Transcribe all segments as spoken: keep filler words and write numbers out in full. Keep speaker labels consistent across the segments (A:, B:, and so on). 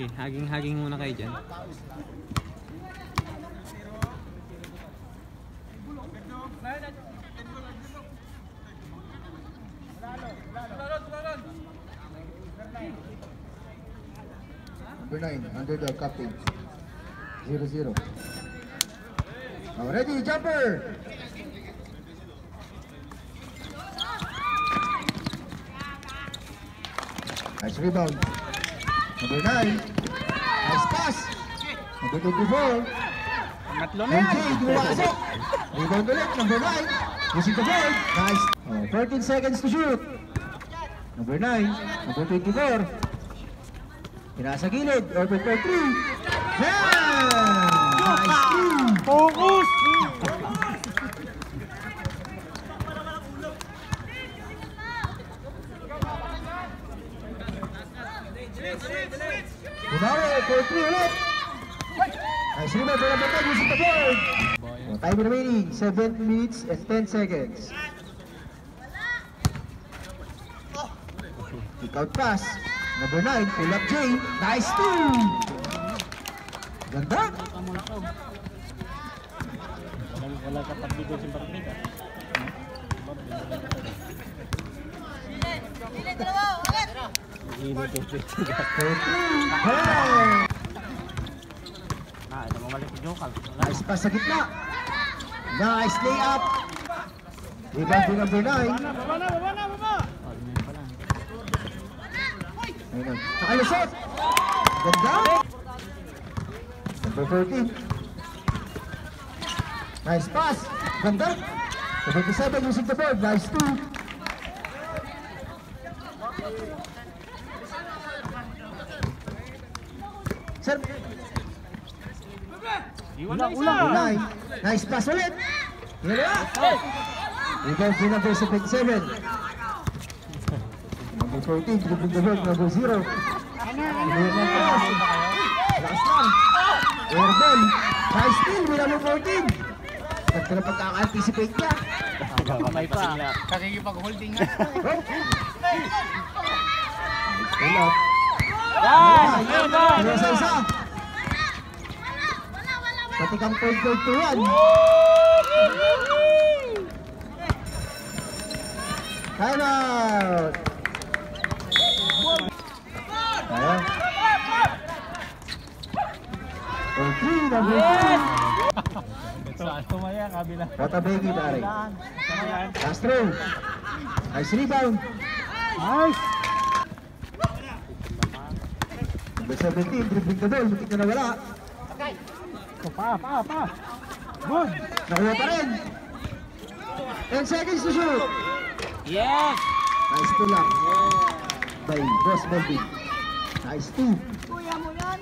A: Sige, haging-haging muna kayo dyan.
B: Number nine, underdog captain. zero zero. Oh, ready, jumper! Nice rebound. Number nine. Nice pass. Number twenty-four.
A: Matlo na yan.
B: M J, dumasok. Rebound ulit. Number nine. Using the board. Nice. Oh, fourteen seconds to shoot. Number nine. Number twenty-four. Pinasa gilid. Open for three. Yeah! Nice three.
A: Focus!
B: Bumawi for three ulit. Nice rebound for number ten. Using the board. Oh, time remaining. seven minutes and ten seconds. Kick out pass. Number nine, pull up J. Nice two. Ganda.
A: Wala ka pagbigo sa partida.
C: Sili, dalawa, ulit.
A: Ah, ito mamalik si Jokal.
B: Nice pass sa gitna. Nice layup. Rebound to number nine.
A: Baba na, baba na, baba!
B: Ayun. Nakalusot. Ganda. Number fourteen. Nice pass. Ganda. seventy-seven using the board. Nice two. Sir.
A: Ulang,
B: Ulang. Nice pass ulit. Hila. Rebound to number seventy-seven. Number fourteen, dribbling the ball, number zero. Lakas lang. Airball. Nice steal, may number fourteen. Ganda na pagkaka-anticipate niya.
A: Kamay pa. Kakikipag-holding nga.
B: Nice pull up.
A: Yan! Yan!
B: Pero sa isa. Pati kang point guard to yan. Time out. Kaya. Okay, number three.
A: Ito, tumaya, kabila.
B: Watabegi pare. Castro. Nice rebound.
A: Nice!
B: Number seventeen, dribbling the ball. Mutik na nawala.
A: Pa, pa, pa! Good!
B: Nakuha pa rin. ten seconds to shoot.
A: Yes!
B: Nice pull up. By Boss Melvin. Nice two.
C: Kuya mo yan.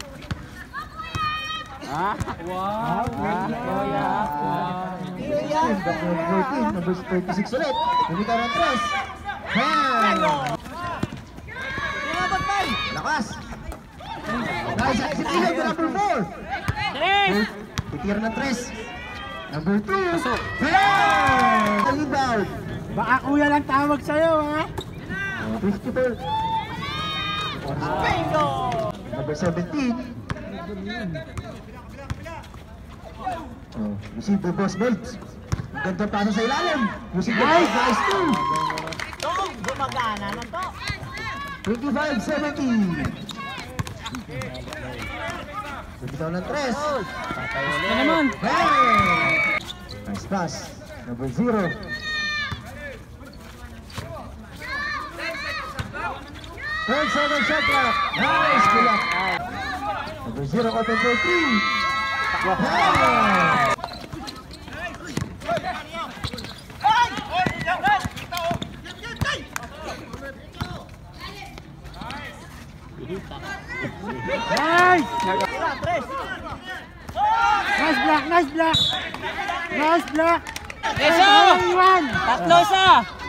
A: Ah! Wow! Kuya!
B: fourteen, number fourteen, number thirty-six ulit. Kumita ng tres. Bam!
C: Pinabot man.
B: Lakas. Nice execution to number four.
A: Tres!
B: Titira ng tres. Number two. Bam! Rebound.
A: Baka kuya lang tawag sa'yo, ha?
B: fifty-four.
C: Bingo!
B: Number seventeen. Oh, receive the boss belts. Ang ganda pasa sa ilalim. Receive the nice, nice two.
C: Tong, gumagana na to.
B: twenty-five seventeen. Bitaw ng tres.
A: Ito naman!
B: Bam! Nice pass. Number zero. Third second shot clock. Nice pull up. Number zero open for three. Bam!
A: Nice!
C: Tira, tres.
A: Nice block! Nice block! Nice block!
C: Eso!
A: Iwan! Tatlo sa!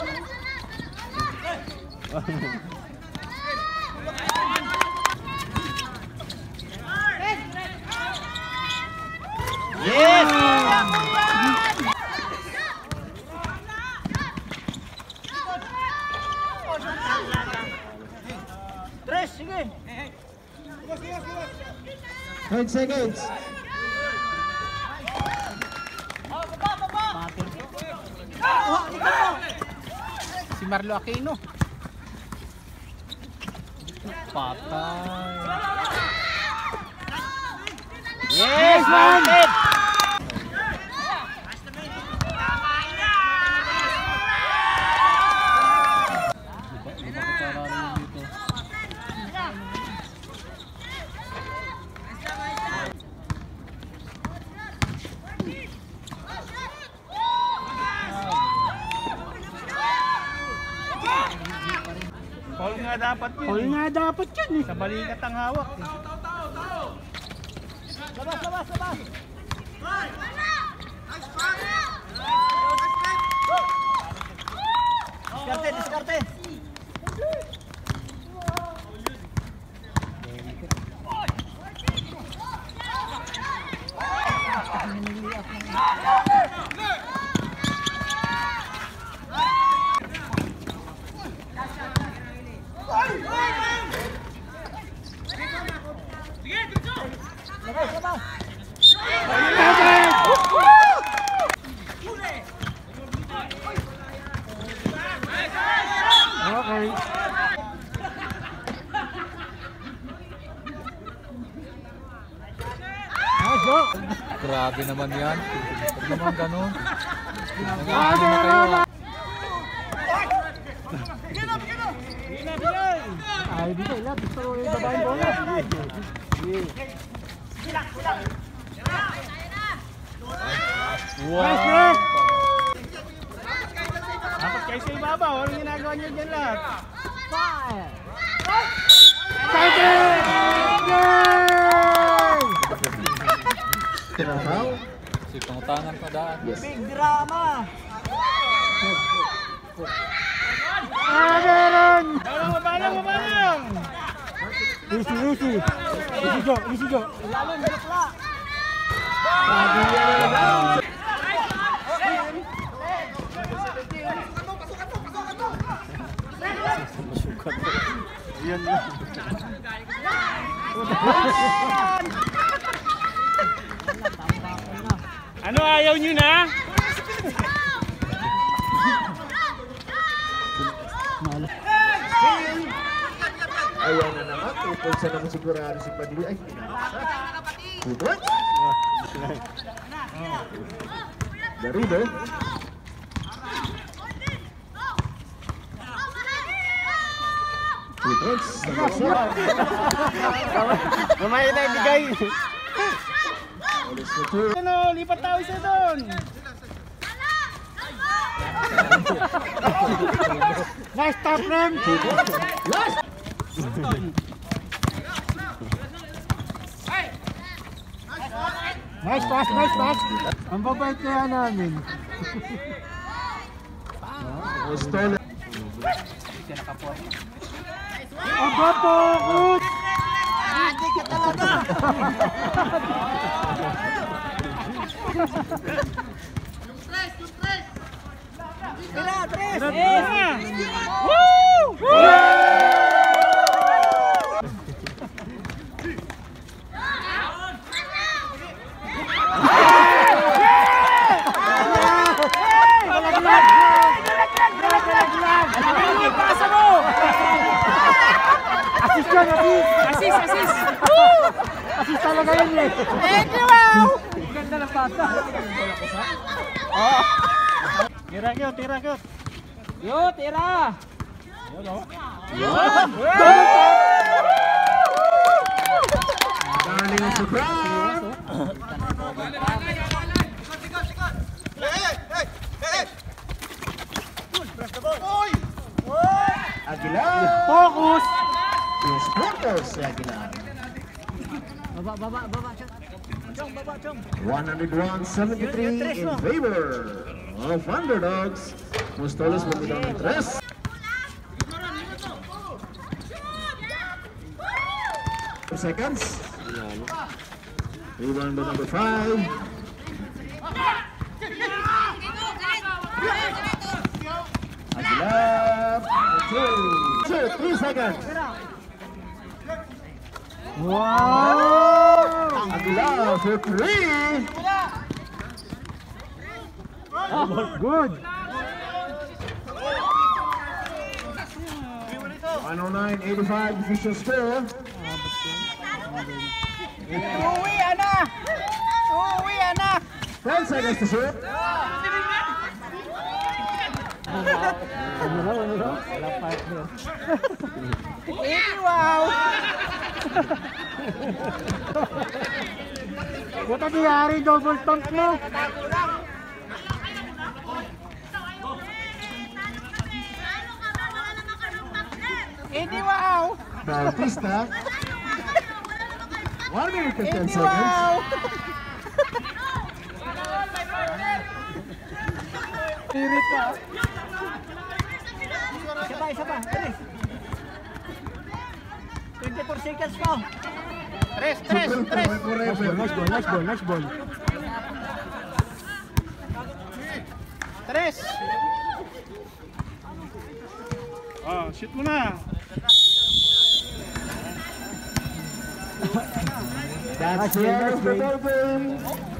C: Yes! Tres, sige.
B: Nine seconds.
A: Si Marlo Aquino. Patay.
C: Yes,
A: man!
C: man!
D: Foul nga dapat yun.
A: Huli nga dapat yan eh.
D: Sa balikat ang hawak. Eh.
C: Labas, labas, labas! Diskarte, diskarte! Labas, labas!
A: Okay. Nice go!
E: Grabe naman yan. Huwag naman ganun.
A: Grabe naman! Ay, dito ilan. Gusto ko yung babaeng bola. Nice break!
D: Dapat kayo sa ibabaw. Anong ginagawa nyo dyan lahat?
A: Tighten! Yay!
B: Tinahaw.
E: Si pangutangan pa daan.
B: Yes.
C: Big drama!
A: Ah, meron!
D: Mabalang, mabalang, mabalang!
A: Easy, easy. Easy go, easy go.
C: Lalong bakla!
D: Yan lang. Ano, ayaw nyo na?
B: Ayan na naman. Tupol sa naman sigurado si Padilla. Ay, pinasa. Pudot. Garrido. Pudot.
D: Mamaya na ibigay.
B: Alis na to.
D: Ano, lipat tayo sa doon.
A: Nice top rim.
B: Last.
A: Nice pass, nice pass. Ang babait kaya namin.
B: Stolen.
A: Ang bapo, coach!
C: Hindi ka talaga! Tira, tres!
D: Woo!
A: Assist yun, assist!
D: Assist, assist!
A: Assist talaga yun eh!
C: Thank you, wow!
A: Ganda ng pasa!
D: Tira kyot, tira kyot.
A: Yo, tira!
B: Darling surprise. Aguilar.
A: Focus!
B: Yes, puntos si Aguilar.
C: Baba, baba, baba. Chong, baba, chong.
B: one oh one seventy-three in favor of underdogs. Mostoles bumitaw ng tres. Two seconds. Rebound by number five. Aguilar. Two. Two. Three seconds.
A: Wow!
B: Aguila for three.
A: Good!
B: one oh nine eighty-five official score.
C: Uwi, anak! Uwi, anak!
B: ten seconds to shoot.
A: Ano raw, ano raw? Wala partner.
C: Eh, wow!
A: Ba't ang nangyari? Double tank mo?
C: Eh, di wow!
B: Bautista. one minute and
C: Eh,
B: ten
C: di
B: seconds.
C: wow!
A: Tirit pa.
C: Isa pa, isa pa. Tres. twenty-four seconds pa.
D: Tres, tres, tres.
A: Nice ball, nice ball, nice ball, nice ball.
D: Tres. Oh, shoot mo na.
B: That's
A: Nice
B: the
A: game,
B: end
A: nice
B: of the
A: game.
B: ball game.